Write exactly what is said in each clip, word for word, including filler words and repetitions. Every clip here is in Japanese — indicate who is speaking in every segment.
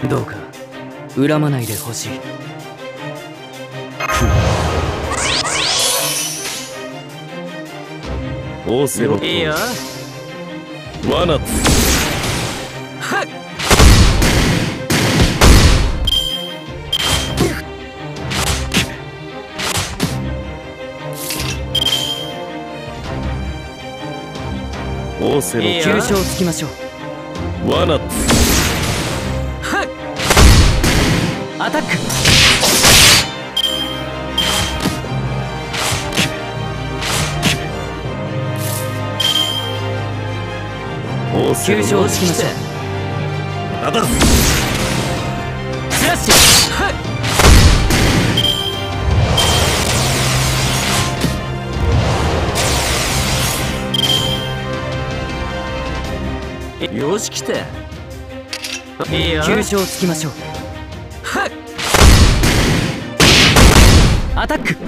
Speaker 1: どうか恨まないでほしい。
Speaker 2: オーセロット
Speaker 1: いいよ。
Speaker 2: 罠。はっ。オーセロット
Speaker 1: 急所をつきましょう。
Speaker 2: 罠。
Speaker 1: はっ。アタック。急所をつきましょう。
Speaker 2: あだ。
Speaker 1: スラッシュ。は
Speaker 3: よし来た。いいよ。
Speaker 1: 急所をつきましょう。
Speaker 3: はっ。
Speaker 1: アタック。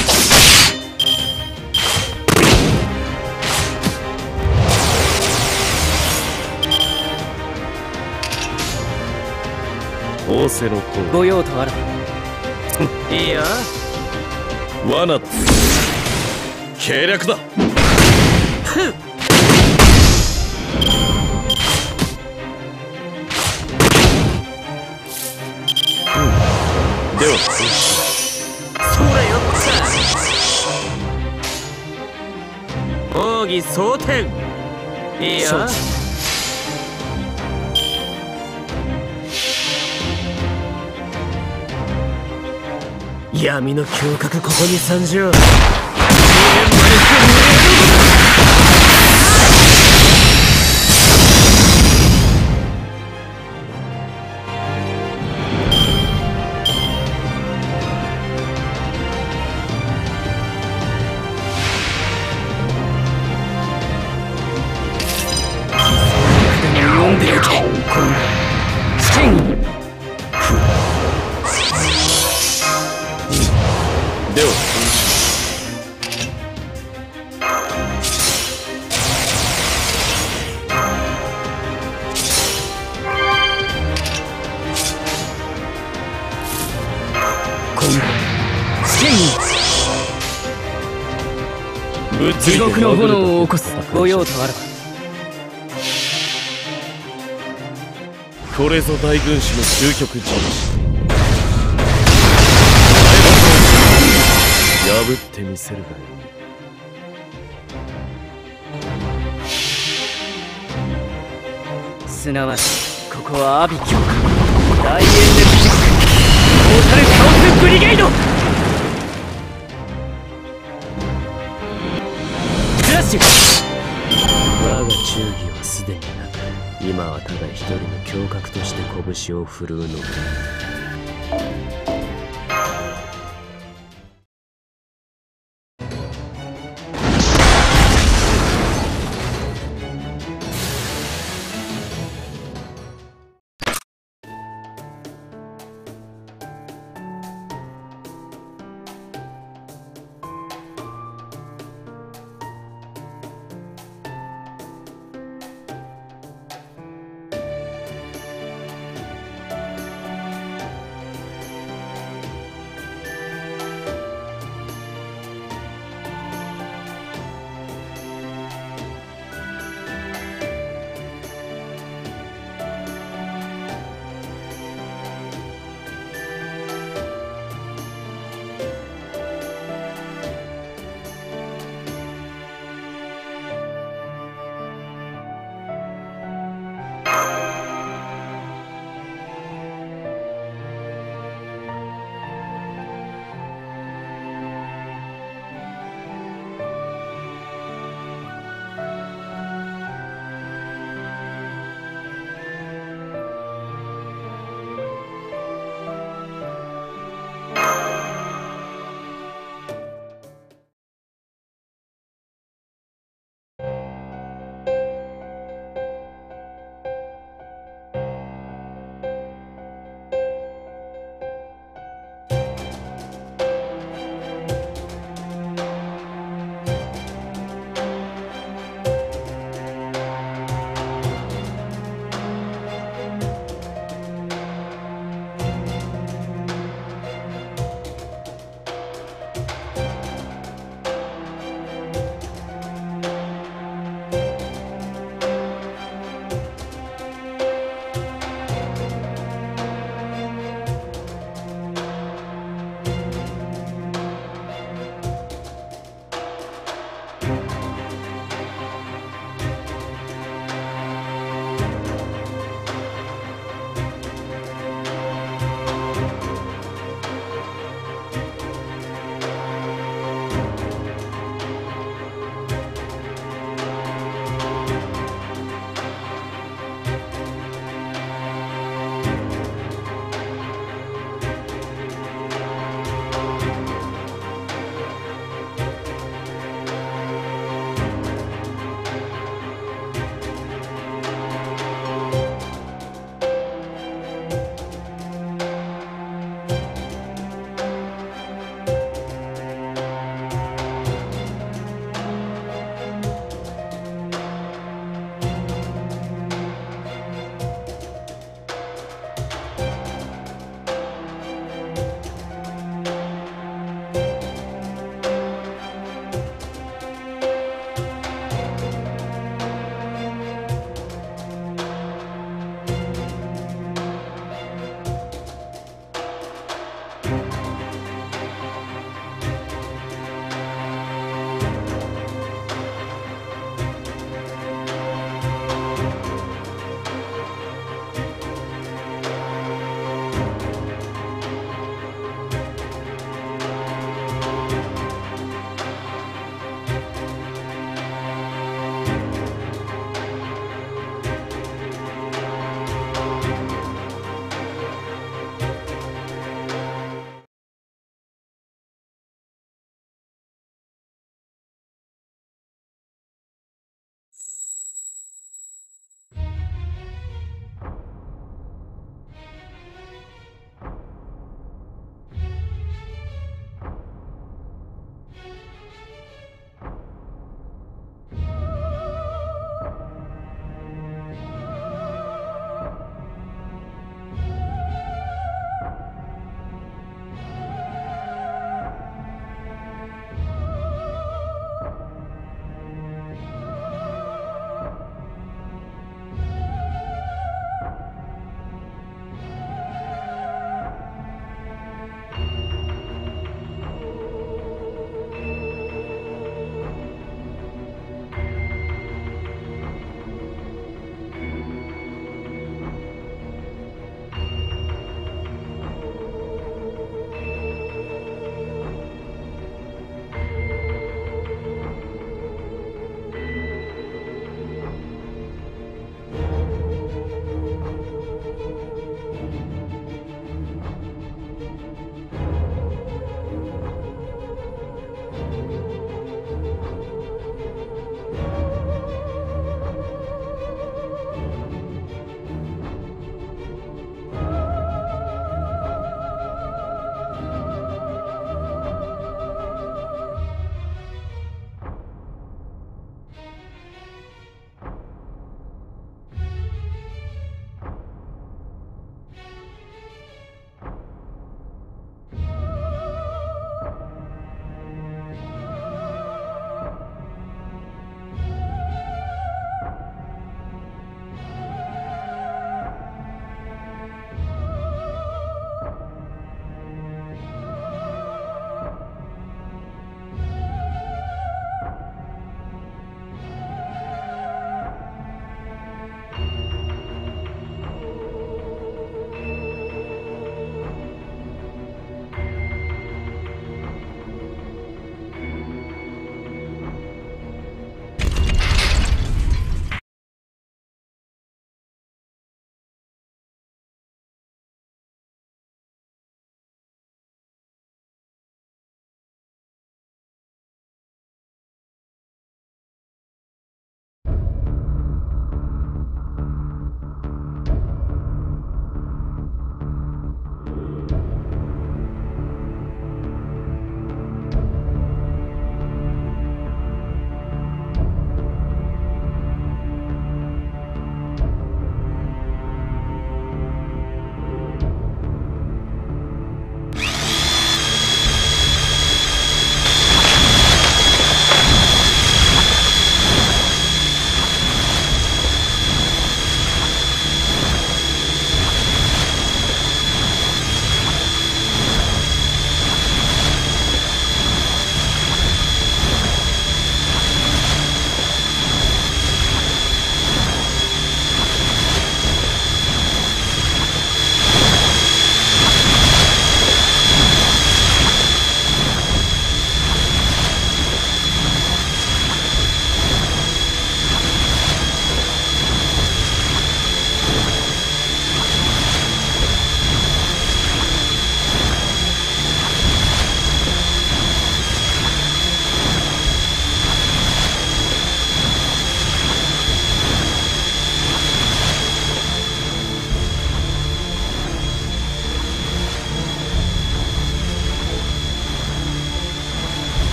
Speaker 2: オーセロット
Speaker 1: ご用とあらば。
Speaker 3: いいよ。
Speaker 2: 罠。計略だ。では
Speaker 3: それよっと。奥義蒼天。いいよ。闇の胸郭ここに参上。
Speaker 1: 読んでおけ。こんな試験。
Speaker 2: では
Speaker 1: 今度試験に地獄の炎を起こす。ご用とあらば。
Speaker 2: これぞ大軍師の究極陣地。破ってみせるがよい。
Speaker 1: すなわちここは阿鼻教官大エンデルジックトータルカオスブリゲイド。フラッシュ。
Speaker 3: 我が忠義はすでになく、今はただ一人の侠客として拳を振るうのだ。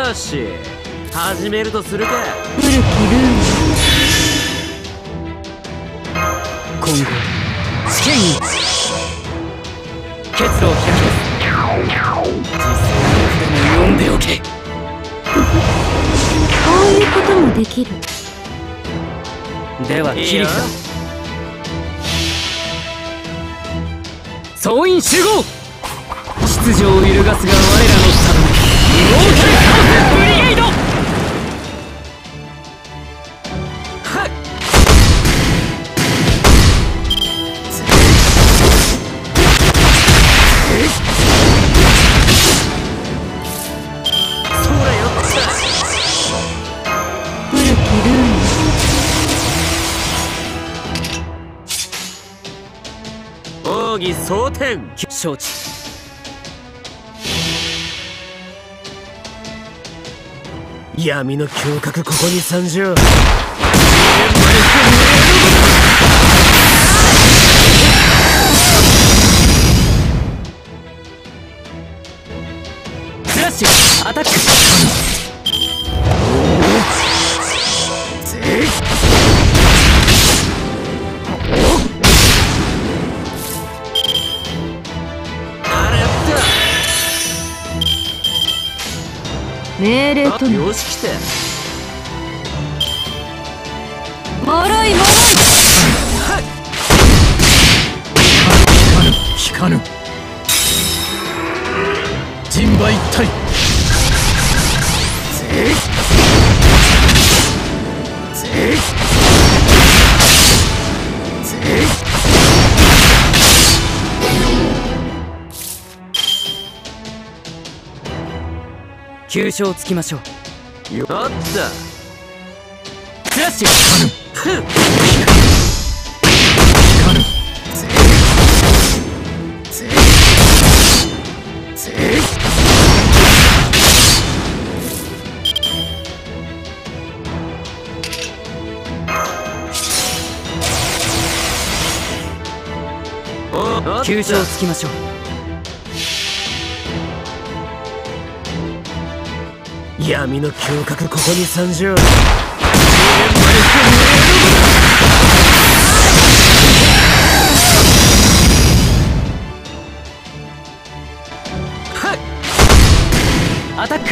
Speaker 3: よし、始めるとするか。
Speaker 4: 古きルール
Speaker 1: 今後試験に結露を開きます。実際に読んでおけ。
Speaker 4: こういうこともできる。
Speaker 1: では切り札。総員集合。秩序を揺るがすが我らの定め、イモータルカウントブリゲイド。はっ。
Speaker 3: そらよっ
Speaker 4: 古きルール
Speaker 3: 奥義蒼天。
Speaker 1: 承知。
Speaker 3: 闇の胸郭ここに参上。
Speaker 1: フラッシュアタック。
Speaker 4: 命令と
Speaker 3: よし来て。
Speaker 4: もろいもろい。
Speaker 2: 聞かぬ人馬一体。
Speaker 1: 急所をつきましょう。
Speaker 3: よっと。
Speaker 1: フラッシュ。
Speaker 3: ふっ。
Speaker 1: 急所をつきましょう。
Speaker 3: 闇の胸郭ここに参上。
Speaker 1: アタック。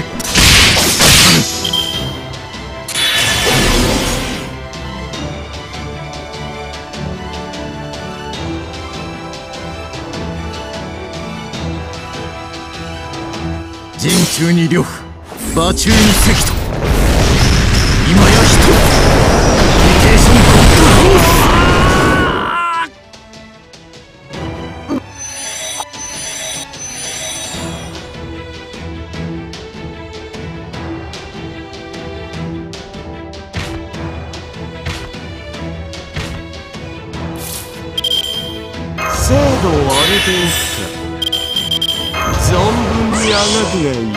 Speaker 2: 陣中に呂布、馬中に関と、今や人リテーションコントロール。
Speaker 3: 精度を上げていくか。存分にあがくがいい。精度を上げてい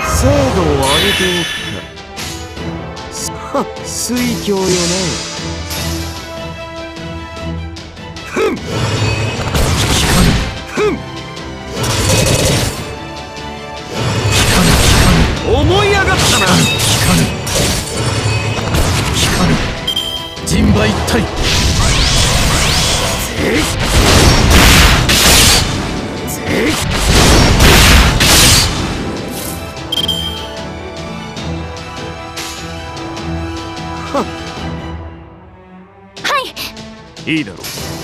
Speaker 3: くか。はっ、水郷よね。ふん。聞かぬ。ふん。聞かぬ聞かぬ。思い上がったな。
Speaker 2: 聞かぬ聞かぬ。人馬一体。
Speaker 3: ぜっぜっ。
Speaker 2: いいだろう。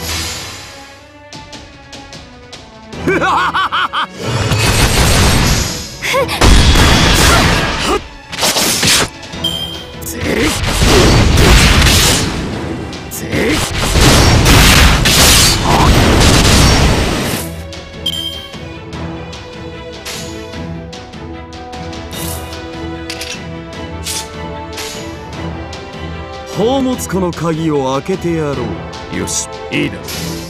Speaker 3: ぜぜ宝物庫の鍵を開けてやろう。
Speaker 2: よし、いいだろう。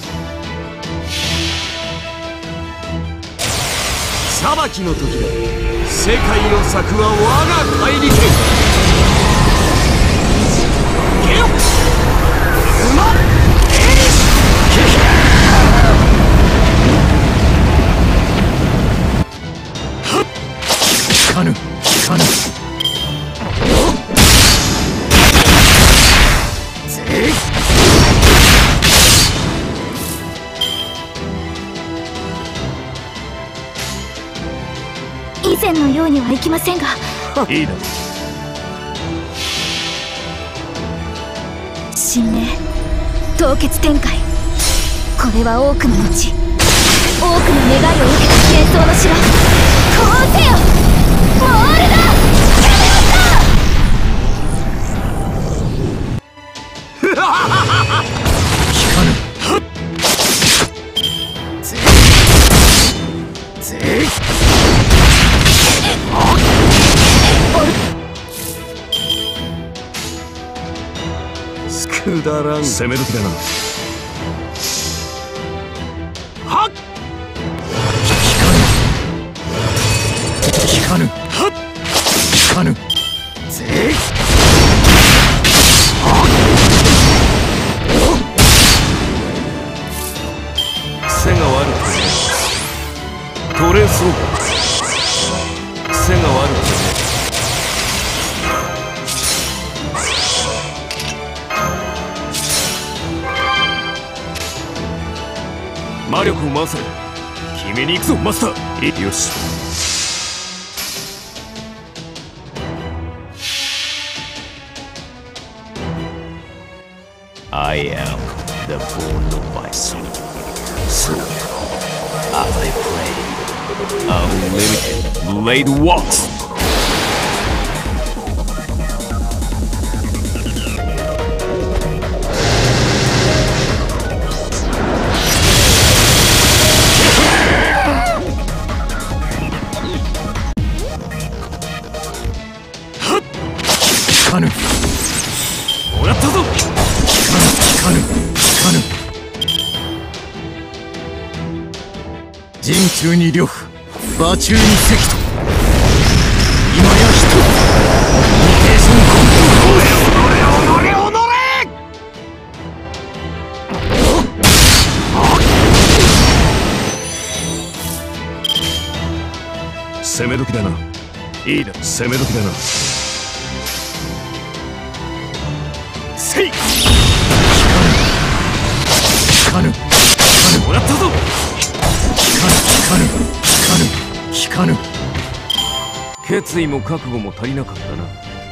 Speaker 3: 裁きの時だ。世界を裂くは我が大陸。ゲロ馬エリス。
Speaker 2: 聞かぬ聞かぬ。
Speaker 4: はいきませんが。
Speaker 2: いいだろ
Speaker 4: う。神明凍結展開。これは多くの後、多くの願いを受けた幻想の城。こうせよモールドキャメロット。
Speaker 2: 聞かぬ。ぜぜくだらん。攻め時だな。はっ聞かぬ。聞かぬ。はっ聞かぬ。ぜ癖が悪くね。取れそうか。癖が悪くね。魔力を回せ。君に行くぞマスター。よし。I am the born of my soul. So, as I pray, unlimited blade walks. 聞かぬ。もらったぞ。聞かぬ聞かぬ聞かぬ。人中に呂布、馬中に赤と。今や人。イミテーションコントロール。おのれおのれおのれ。攻め時だな。いいだ、攻め時だな。せい。聞かぬ。聞かぬ。聞かぬ。もらったぞ。聞かぬ。聞かぬ。聞かぬ。聞かぬ。決意も覚悟も足りなかったな。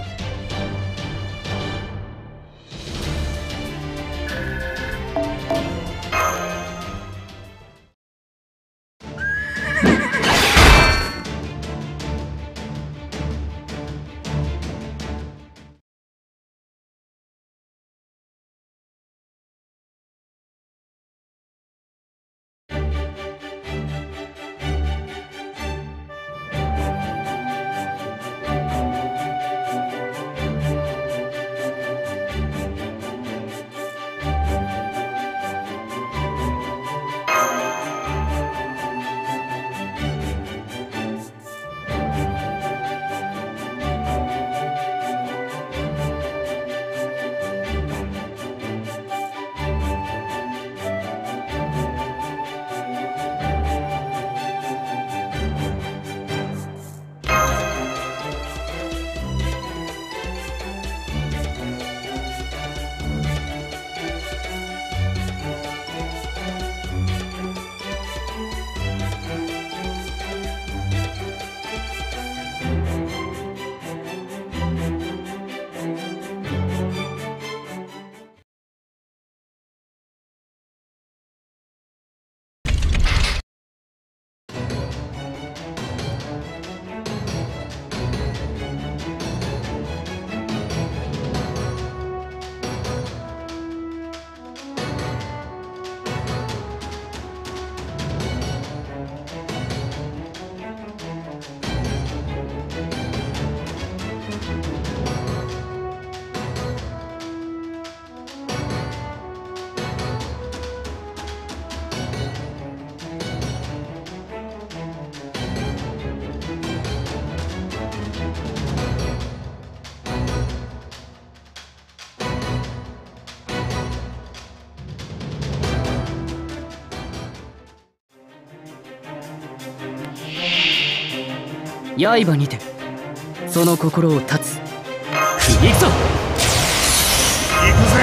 Speaker 1: 刃にてその心を断つ。行くぞ。
Speaker 2: 行く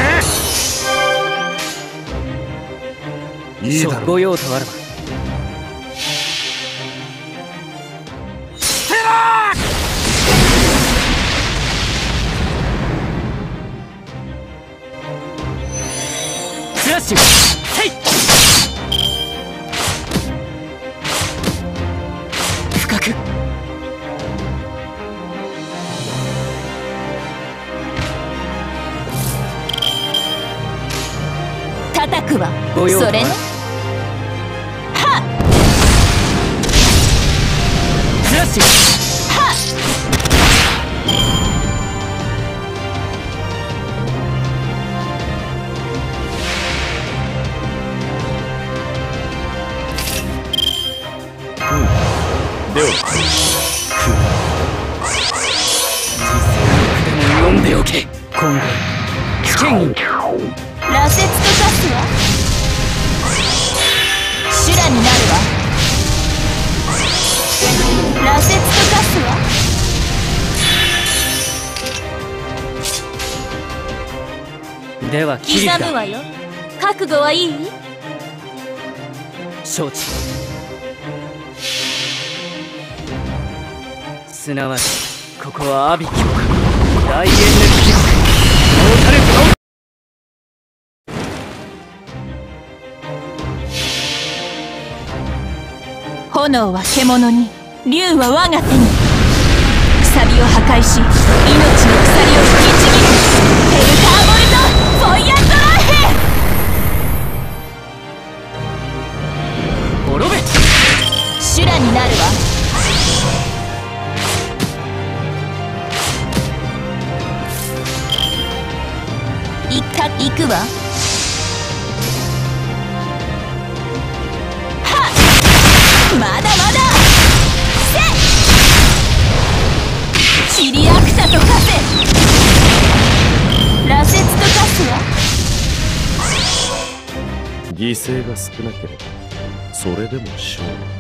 Speaker 2: ぜ。いいだろう。
Speaker 1: ご用とあらば。
Speaker 2: ステラー
Speaker 1: ラッシュせい深く
Speaker 4: 叩くわ。
Speaker 1: ご用
Speaker 4: それね。はっ
Speaker 1: フラッシュ
Speaker 4: はっ
Speaker 2: では
Speaker 1: 読んでおけ。今後危険
Speaker 4: 羅刹と化すわ。修羅になるわ。羅刹と化すわ。
Speaker 1: では切り札
Speaker 4: 刻むわよ。覚悟はいい？
Speaker 1: 承知。すなわちここは阿鼻教官大エネルギートータルフロー。
Speaker 4: 炎は獣に、竜は我が手に。鎖を破壊し、命の鎖を引きちぎる。ヘルターボルトフォイアンドラーヘ。
Speaker 1: 滅べ。
Speaker 4: 修羅になるわ。いか行くわ。はっまだまだせチリアクタと化せ。羅刹と化すわ。
Speaker 3: 犠牲が少なければそれでも勝利。